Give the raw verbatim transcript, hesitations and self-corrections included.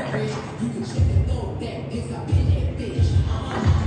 You can check the throat that gets up in that bitch.